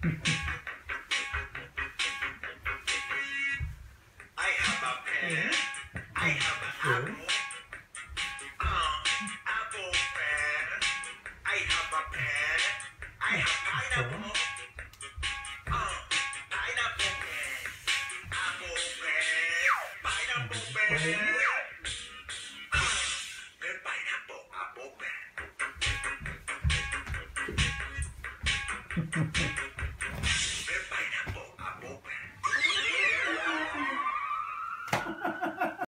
I have a pear. I have an apple. Apple pear. I have a pear. I have pineapple. Pineapple pear. Apple pear. Pineapple pear. Pineapple apple pear.